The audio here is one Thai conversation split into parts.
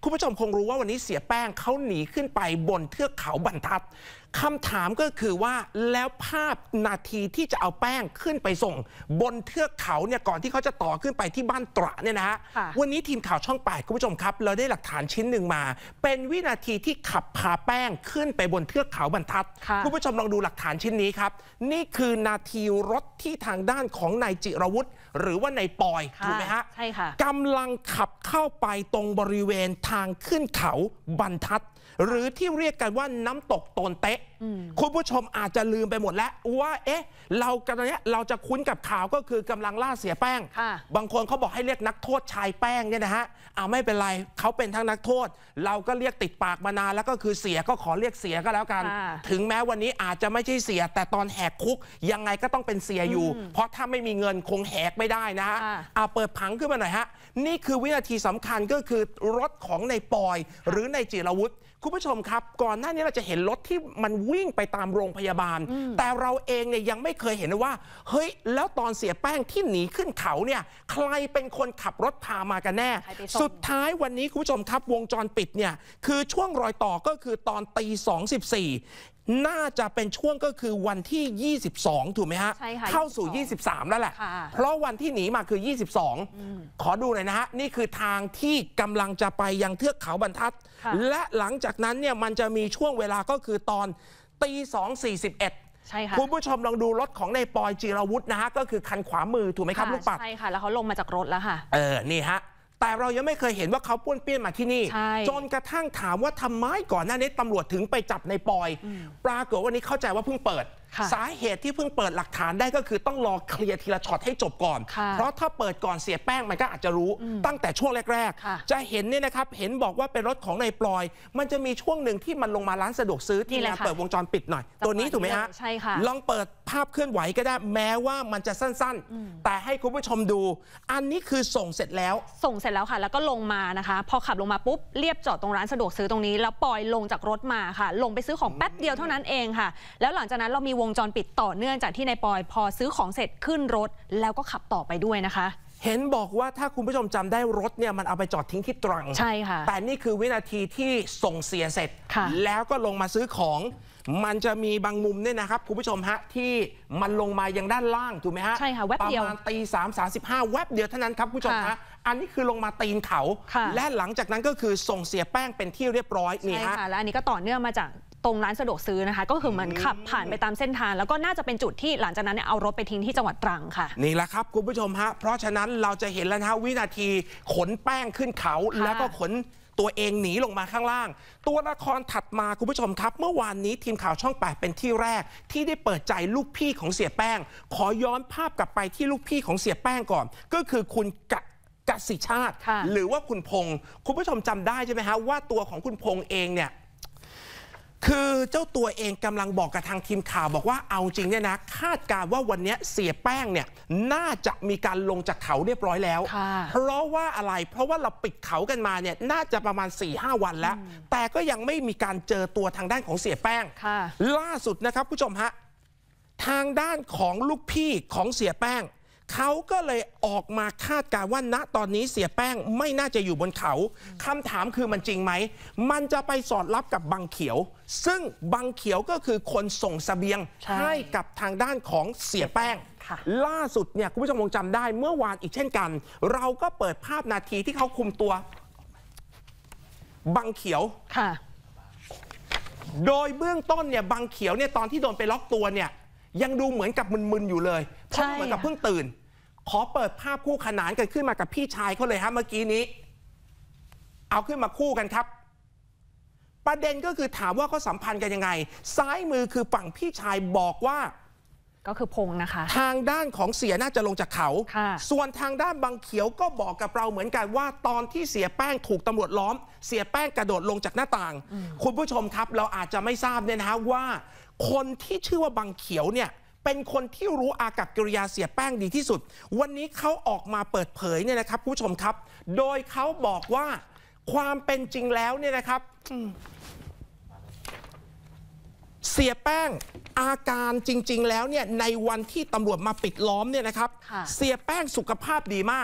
คุณผู้ชมคงรู้ว่าวันนี้เสียแป้งเขาหนีขึ้นไปบนเทือกเขาบรรทัดคำถามก็คือว่าแล้วภาพนาทีที่จะเอาแป้งขึ้นไปส่งบนเทือกเขาเนี่ยก่อนที่เขาจะต่อขึ้นไปที่บ้านตระเนี่ยนะฮะวันนี้ทีมข่าวช่อง 8คุณผู้ชมครับเราได้หลักฐานชิ้นหนึ่งมาเป็นวินาทีที่ขับพาแป้งขึ้นไปบนเทือกเขาบรรทัดคุณผู้ชมลองดูหลักฐานชิ้นนี้ครับนี่คือนาทีรถที่ทางด้านของนายจิรวุฒิหรือว่านายปอยถูกไหมฮะใช่ค่ะกำลังขับเข้าไปตรงบริเวณทางขึ้นเขาบรรทัดหรือที่เรียกกันว่าน้ำตกโตนเต๊ะคุณผู้ชมอาจจะลืมไปหมดแล้วว่าเราจะคุ้นกับข่าวก็คือกำลังล่าเสียแป้งบางคนเขาบอกให้เรียกนักโทษชายแป้งเนี่ยนะฮะไม่เป็นไรเขาเป็นทั้งนักโทษเราก็เรียกติดปากมานานแล้วก็คือเสียก็ขอเรียกเสียก็แล้วกันถึงแม้วันนี้อาจจะไม่ใช่เสียแต่ตอนแหกคุกยังไงก็ต้องเป็นเสียอยู่เพราะถ้าไม่มีเงินคงแหกไม่ได้นะฮะเปิดผังขึ้นมาหน่อยฮะนี่คือวินาทีสำคัญก็คือรถของนายปอยหรือนายจิรวุฒิคุณผู้ชมครับก่อนหน้านี้เราจะเห็นรถที่มันวิ่งไปตามโรงพยาบาลแต่เราเองเนี่ยยังไม่เคยเห็นว่าเฮ้ยแล้วตอนเสียแป้งที่หนีขึ้นเขาเนี่ยใครเป็นคนขับรถพามากันแน่สุดท้ายวันนี้คุณผู้ชมครับวงจรปิดเนี่ยคือช่วงรอยต่อก็คือตอนตี 2:14น่าจะเป็นช่วงก็คือวันที่22ถูกไหมฮะเข้าสู่23แล้วแหละเพราะวันที่หนีมาคือ22ขอดูหน่อยนะฮะนี่คือทางที่กำลังจะไปยังเทือกเขาบรรทัดและหลังจากนั้นเนี่ยมันจะมีช่วงเวลาก็คือตอนตี 2:41 ใช่ค่ะคุณผู้ชมลองดูรถของนายปอยจิรวุฒินะฮะก็คือคันขวามือถูกไหมครับลูกปัดใช่ค่ะแล้วเขาลงมาจากรถแล้วค่ะนี่ฮะแต่เรายังไม่เคยเห็นว่าเขาป้วนเปี้ยนมาที่นี่จนกระทั่งถามว่าทำไมก่อนหน้านี้ตำรวจถึงไปจับในปอยปรากฏวันนี้เข้าใจว่าเพิ่งเปิดสาเหตุที่เพิ่งเปิดหลักฐานได้ก็คือต้องรอเคลียร์ทีละช็อตให้จบก่อนเพราะถ้าเปิดก่อนเสียแป้งมันก็อาจจะรู้ตั้งแต่ช่วงแรกๆจะเห็นเนี่ยนะครับเห็นบอกว่าเป็นรถของนายปอยมันจะมีช่วงหนึ่งที่มันลงมาร้านสะดวกซื้อที่เปิดวงจรปิดหน่อยตัวนี้ถูกไหมฮะใช่ค่ะลองเปิดภาพเคลื่อนไหวก็ได้แม้ว่ามันจะสั้นๆแต่ให้คุณผู้ชมดูอันนี้คือส่งเสร็จแล้วค่ะแล้วก็ลงมานะคะพอขับลงมาปุ๊บเรียบจอดตรงร้านสะดวกซื้อตรงนี้แล้วปอยลงจากรถมาค่ะลงไปซื้อของแป๊บเดียวเท่านั้นเองค่ะแล้วหลังจากนั้นเรามีวงจรปิดต่อเนื่องจากที่นายปอยพอซื้อของเสร็จขึ้นรถแล้วก็ขับต่อไปด้วยนะคะเห็นบอกว่าถ้าคุณผู้ชมจำได้รถเนี่ยมันเอาไปจอดทิ้งที่ตรังใช่ค่ะแต่นี่คือวินาทีที่ส่งเสียเสร็จแล้วก็ลงมาซื้อของมันจะมีบางมุมเนี่ยนะครับคุณผู้ชมฮะที่มันลงมายังด้านล่างถูกไหมฮะใช่ค่ะแวบเดียวประมาณตี 3:35แวบเดียวเท่านั้นครับคุณผู้ชมฮะอันนี้คือลงมาตีนเขาและหลังจากนั้นก็คือส่งเสียแป้งเป็นที่เรียบร้อยนี่ฮะและอันนี้ก็ต่อเนื่องมาจากตรงร้านสะดวกซื้อนะคะก็คือเหมือนขับผ่านไปตามเส้นทางแล้วก็น่าจะเป็นจุดที่หลังจากนั้นเอารถไปทิ้งที่จังหวัดตรังค่ะนี่แหละครับคุณผู้ชมฮะเพราะฉะนั้นเราจะเห็นแล้วนะวินาทีขนแป้งขึ้นเขาแล้วก็ขนตัวเองหนีลงมาข้างล่างตัวละครถัดมาคุณผู้ชมครับเมื่อวานนี้ทีมข่าวช่อง 8เป็นที่แรกที่ได้เปิดใจลูกพี่ของเสียแป้งขอย้อนภาพกลับไปที่ลูกพี่ของเสียแป้งก่อนก็คือคุณกสิชาติหรือว่าคุณพงศ์คุณผู้ชมจำได้ใช่ไหมฮะว่าตัวของคุณพงศ์เองเนี่ยคือเจ้าตัวเองกำลังบอกกับทางทีมข่าวบอกว่าเอาจริงเนี่ยนะคาดการว่าวันนี้เสียแป้งเนี่ยน่าจะมีการลงจากเขาเรียบร้อยแล้วเพราะว่าอะไรเพราะว่าเราปิดเขากันมาเนี่ยน่าจะประมาณ 4-5 วันแล้วแต่ก็ยังไม่มีการเจอตัวทางด้านของเสียแป้งล่าสุดนะครับผู้ชมฮะทางด้านของลูกพี่ของเสียแป้งเขาก็เลยออกมาคาดการณ์ว่าณตอนนี้เสียแป้งไม่น่าจะอยู่บนเขาคำถามคือมันจริงไหมมันจะไปสอดรับกับบังเขียวซึ่งบังเขียวก็คือคนส่งเสบียงให้กับทางด้านของเสียแป้งล่าสุดเนี่ยคุณผู้ชมคงจำได้เมื่อวานอีกเช่นกันเราก็เปิดภาพนาทีที่เขาคุมตัวบังเขียวโดยเบื้องต้นเนี่ยบังเขียวเนี่ยตอนที่โดนไปล็อกตัวเนี่ยยังดูเหมือนกับมึนๆอยู่เลยเพราะเหมือนกับเพิ่งตื่นขอเปิดภาพคู่ขนานกันขึ้นมากับพี่ชายเขาเลยฮะเมื่อกี้นี้เอาขึ้นมาคู่กันครับประเด็นก็คือถามว่าเขาสัมพันธ์กันยังไงซ้ายมือคือฝั่งพี่ชายบอกว่าก็คือพงนะคะทางด้านของเสียน่าจะลงจากเขาส่วนทางด้านบังเขียวก็บอกกับเราเหมือนกันว่าตอนที่เสียแป้งถูกตำรวจล้อมเสียแป้งกระโดดลงจากหน้าต่างคุณผู้ชมครับเราอาจจะไม่ทราบเนี่ยนะฮะว่าคนที่ชื่อว่าบังเขียวเนี่ยเป็นคนที่รู้อากัปกิริยาเสียแป้งดีที่สุดวันนี้เขาออกมาเปิดเผยเนี่ยนะครับผู้ชมครับโดยเขาบอกว่าความเป็นจริงแล้วเนี่ยนะครับเสียแป้งอาการจริงๆแล้วเนี่ยในวันที่ตำรวจมาปิดล้อมเนี่ยนะครับเสียแป้งสุขภาพดีมาก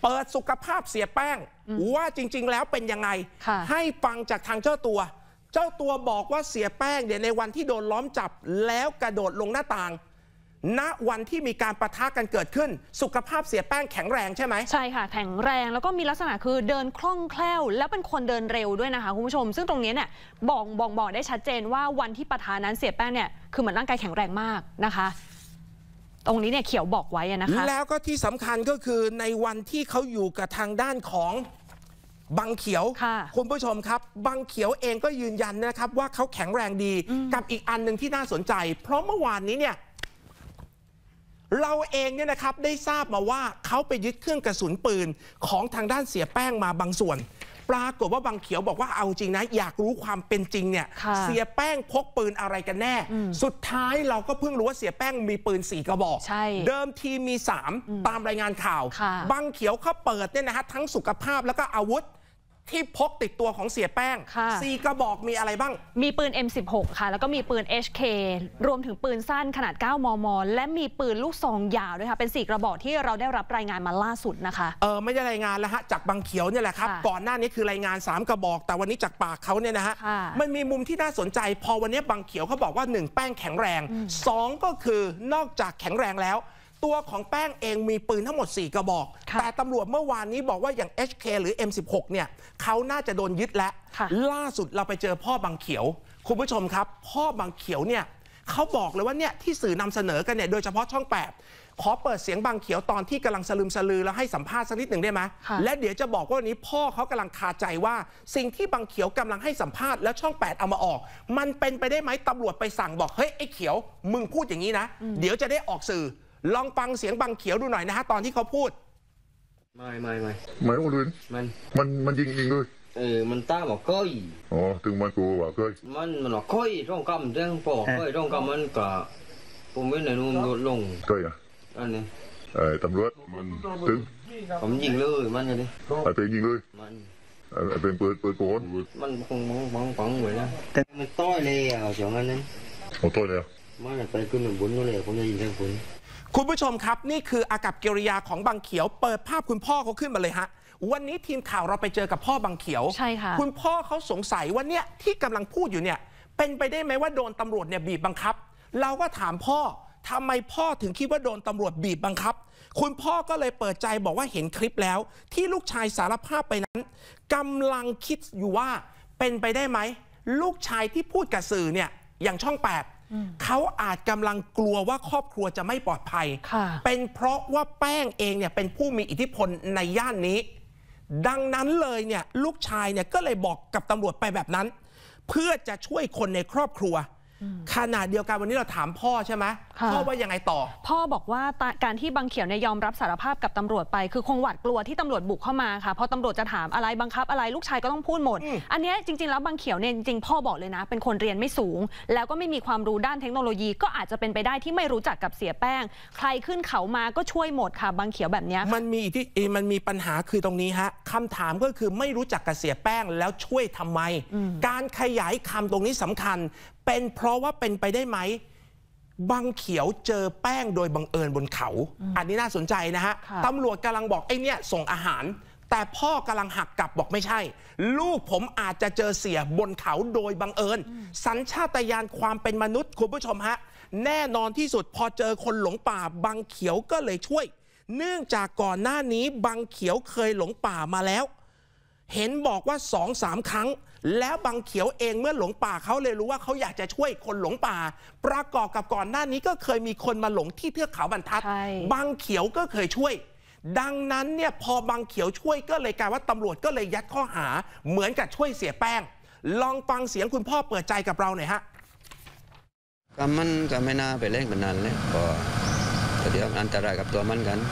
เปิดสุขภาพเสียแป้งว่าจริงๆแล้วเป็นยังไงให้ฟังจากทางเจ้าตัวบอกว่าเสียแป้งเนี่ยในวันที่โดนล้อมจับแล้วกระโดดลงหน้าต่างณวันที่มีการปะทะกันเกิดขึ้นสุขภาพเสียแป้งแข็งแรงใช่ไหมใช่ค่ะแข็งแรงแล้วก็มีลักษณะคือเดินคล่องแคล่วแล้วเป็นคนเดินเร็วด้วยนะคะคุณผู้ชมซึ่งตรงนี้เนี่ยบอกได้ชัดเจนว่าวันที่ปะทะนั้นเสียแป้งเนี่ยคือเหมือนร่างกายแข็งแรงมากนะคะตรงนี้เนี่ยเขียวบอกไว้นะคะแล้วก็ที่สำคัญก็คือในวันที่เขาอยู่กับทางด้านของบังเขียวคุณผู้ชมครับบังเขียวเองก็ยืนยันนะครับว่าเขาแข็งแรงดีกับอีกอันหนึ่งที่น่าสนใจเพราะเมื่อวานนี้เนี่ยเราเองเนี่ยนะครับได้ทราบมาว่าเขาไปยึดเครื่องกระสุนปืนของทางด้านเสียแป้งมาบางส่วนปรากฏว่าบังเขียวบอกว่าเอาจริงนะอยากรู้ความเป็นจริงเนี่ยเสียแป้งพกปืนอะไรกันแน่สุดท้ายเราก็เพิ่งรู้ว่าเสียแป้งมีปืน4 กระบอกเดิมทีมี3ตามรายงานข่าวบังเขียวเขาเปิดเนี่ยนะฮะทั้งสุขภาพแล้วก็อาวุธที่พกติดตัวของเสียแป้ง4 กระบอกมีอะไรบ้างมีปืน M16 ค่ะแล้วก็มีปืน HK รวมถึงปืนสั้นขนาด 9 มม. และมีปืนลูกซองยาวด้วยค่ะเป็น4 กระบอกที่เราได้รับรายงานมาล่าสุดนะคะไม่ได้รายงานแล้วฮะจากบังเขียวเนี่ยแหละครับก่อนหน้านี้คือรายงาน3 กระบอกแต่วันนี้จากปากเขาเนี่ยนะฮะมันมีมุมที่น่าสนใจพอวันนี้บังเขียวเขาบอกว่า1แป้งแข็งแรง2ก็คือนอกจากแข็งแรงแล้วตัวของแป้งเองมีปืนทั้งหมด4 กระบอกแต่ตำรวจเมื่อวานนี้บอกว่าอย่าง HK หรือ M16 เนี่ยเขาน่าจะโดนยึดแล้วล่าสุดเราไปเจอพ่อบังเขียวคุณผู้ชมครับพ่อบังเขียวเนี่ยเขาบอกเลยว่าเนี่ยที่สื่อนำเสนอกันเนี่ยโดยเฉพาะช่อง8ขอเปิดเสียงบังเขียวตอนที่กำลังสลืมสลือแล้วให้สัมภาษณ์สักนิดหนึ่งได้ไหมและเดี๋ยวจะบอกว่าวันนี้พ่อเขากำลังคาใจว่าสิ่งที่บังเขียวกำลังให้สัมภาษณ์แล้วช่อง8เอามาออกมันเป็นไปได้ไหมตำรวจไปสั่งบอกเฮ้ยไอ้เขียวมึงพูดอย่างนี้นะเดี๋ยวจะได้ออกสื่อลองฟังเสียงบังเขียวดูหน่อยนะฮะตอนที่เขาพูดไม่คนอื่นมันยิงด้วยมันต้าบอกก้อยอ๋อถึงมันกลัวว่าก้อยมันบอกก้อยร่องกำเรื่องปอกก้อยร่องกำมันก็ผมไม่ไหนนู่นลดลงก้อยอ่ะอันนี้ตำรวจมันถึงผมยิงเลยมันไงดิเป็นยิงเลยมันเป็นเปิดโกนมันคงบังเหมือนนะแต่มันต้อยเลยอ่ะสองอันนั้นต้อยเลยมันไปขึ้นบนนู่นเลยผมจะยิงทั้งคนคุณผู้ชมครับนี่คืออากัปกิริยาของบังเขียวเปิดภาพคุณพ่อเขาขึ้นมาเลยฮะวันนี้ทีมข่าวเราไปเจอกับพ่อบังเขียวใช่ค่ะคุณพ่อเขาสงสัยว่าเนี่ยที่กำลังพูดอยู่เนี่ยเป็นไปได้ไหมว่าโดนตำรวจเนี่ยบีบบังคับเราก็ถามพ่อทำไมพ่อถึงคิดว่าโดนตำรวจบีบบังคับคุณพ่อก็เลยเปิดใจบอกว่าเห็นคลิปแล้วที่ลูกชายสารภาพไปนั้นกำลังคิดอยู่ว่าเป็นไปได้ไหมลูกชายที่พูดกับสื่อเนี่ยอย่างช่อง8เขาอาจกำลังกลัวว่าครอบครัวจะไม่ปลอดภัยเป็นเพราะว่าแป้งเองเนี่ยเป็นผู้มีอิทธิพลในย่านนี้ดังนั้นเลยเนี่ยลูกชายเนี่ยก็เลยบอกกับตำรวจไปแบบนั้นเพื่อจะช่วยคนในครอบครัวขณะเดียวกันวันนี้เราถามพ่อใช่ไหมพ่อว่ายังไงต่อพ่อบอกว่าการที่บังเขียวเนี่ยยอมรับสารภาพกับตำรวจไปคือคงหวาดกลัวที่ตำรวจบุกเข้ามาค่ะพอตำรวจจะถามอะไรบังคับอะไรลูกชายก็ต้องพูดหมดอันนี้จริงๆแล้วบังเขียวเนี่ยจริงๆพ่อบอกเลยนะเป็นคนเรียนไม่สูงแล้วก็ไม่มีความรู้ด้านเทคโนโลยีก็อาจจะเป็นไปได้ที่ไม่รู้จักกับเสียแป้งใครขึ้นเขามาก็ช่วยหมดค่ะบังเขียวแบบนี้มันมีปัญหาคือตรงนี้ฮะคำถามก็คือไม่รู้จักกับเสียแป้งแล้วช่วยทำไมการขยายคำตรงนี้สำคัญเป็นเพราะว่าเป็นไปได้ไหมบังเขียวเจอแป้งโดยบังเอิญบนเขาอันนี้น่าสนใจนะฮะตำรวจกำลังบอกไอ้เนี่ยส่งอาหารแต่พ่อกำลังหักกลับบอกไม่ใช่ลูกผมอาจจะเจอเสียบนเขาโดยบังเอิญสัญชาตญาณความเป็นมนุษย์คุณผู้ชมฮะแน่นอนที่สุดพอเจอคนหลงป่าบังเขียวก็เลยช่วยเนื่องจากก่อนหน้านี้บังเขียวเคยหลงป่ามาแล้วเห็นบอกว่า 2-3 ครั้งแล้วบังเขียวเองเมื่อหลงป่าเขาเลยรู้ว่าเขาอยากจะช่วยคนหลงป่าประกอบกับก่อนหน้านี้ก็เคยมีคนมาหลงที่เทือกเขาบรรทัดบังเขียวก็เคยช่วยดังนั้นเนี่ยพอบังเขียวช่วยก็เลยกลายว่าตำรวจก็เลยยัดข้อหาเหมือนกับช่วยเสียแป้งลองฟังเสียงคุณพ่อเปิดใจกับเราหน่อยฮะมันก็ไม่น่าไปเล่นแบบนั้นเลยก็เดี๋ยวอันตรายกับตัวมันกัน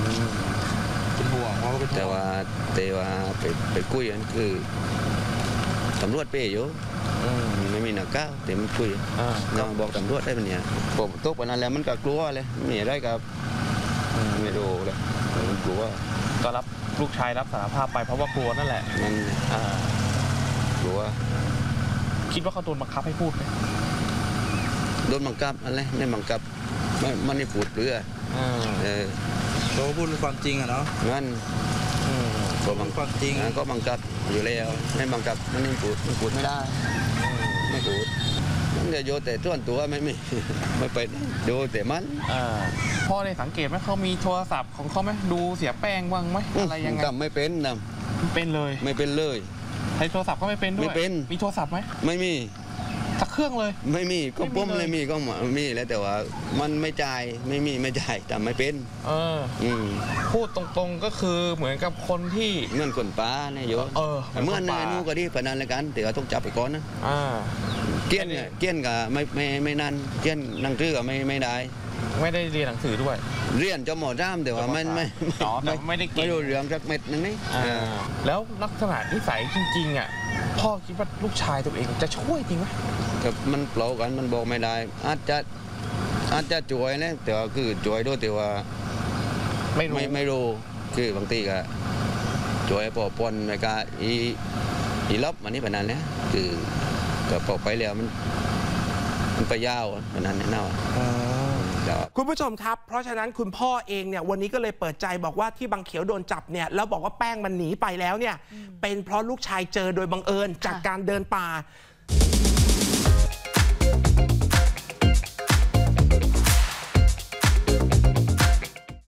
แต่ว่าไปคุยกันคือตำรวจเป้อยู่ไม่มีหนักก้าวแต่มันคุยน้องบอกตำรวจได้ปะเนี่ยบอกตกปนั้นแล้วมันก็กลัวเลยมีอะไรกับไม่ดูเลยมันกลัวก็รับลูกชายรับสารภาพไปเพราะว่ากลัวนั่นแหละมันกลัวคิดว่าเขาโดนบังคับให้พูดไหมโดนบังคับอะไรไม่บังคับมันไม่พูดเรือเขาพูดความจริงอะเนาะงั้นก็บังคับจริงก็บังคับอยู่แล้วไม่บังคับมันไม่พูดไม่ได้ไม่พูดมันจะโยแต่ส่วนตัวไม่ไปโยแต่มันพ่อได้สังเกตไหมเขามีโทรศัพท์ของเขาไหมดูเสียแป้งบ้างไหมอะไรยังไงไม่เป็นนะเป็นเลยไม่เป็นเลยใช้โทรศัพท์ก็ไม่เป็นด้วยไม่เป็นมีโทรศัพท์ไหมไม่มีสักเครื่องเลยไม่มีก็ปุ้มเลยมีก็มีแล้วแต่ว่ามันไม่จ่ายไม่จ่ายแต่ไม่เป็นพูดตรงๆก็คือเหมือนกับคนที่เงื่อนคนป้าเนี่ยโยเมื่อเนยนู่ก็ดีพนันเลยกันแต่ว่าต้องจับไปก่อนนะเกี้ยนกับไม่นั่นเกี้ยนนังชื่อกับไม่ได้เรียนหนังสือด้วยเรียนจมอด้ามแต่ว่าไม่ได้รู้เรื่องสักเม็ดนึงนี่แล้วลักษณะนิสัยจริงๆอ่ะพ่อคิดว่าลูกชายตัวเองจะช่วยจริงไหมแต่มันเปล่ากันมันบอกไม่ได้อาจจะช่วยนะแต่ว่าคือช่วยด้วยแต่ว่าไม่รู้คือบางทีก็ช่วยพอปนในการอีลบมันนี่ปนนั้นเนี่ยคือก็พอไปแล้วมันไปยาวปนนั้นแน่คุณผู้ชมครับเพราะฉะนั้นคุณพ่อเองเนี่ยวันนี้ก็เลยเปิดใจบอกว่าที่บังเขียวโดนจับเนี่ยแล้วบอกว่าแป้งมันหนีไปแล้วเนี่ยเป็นเพราะลูกชายเจอโดยบังเอิญจากการเดินป่า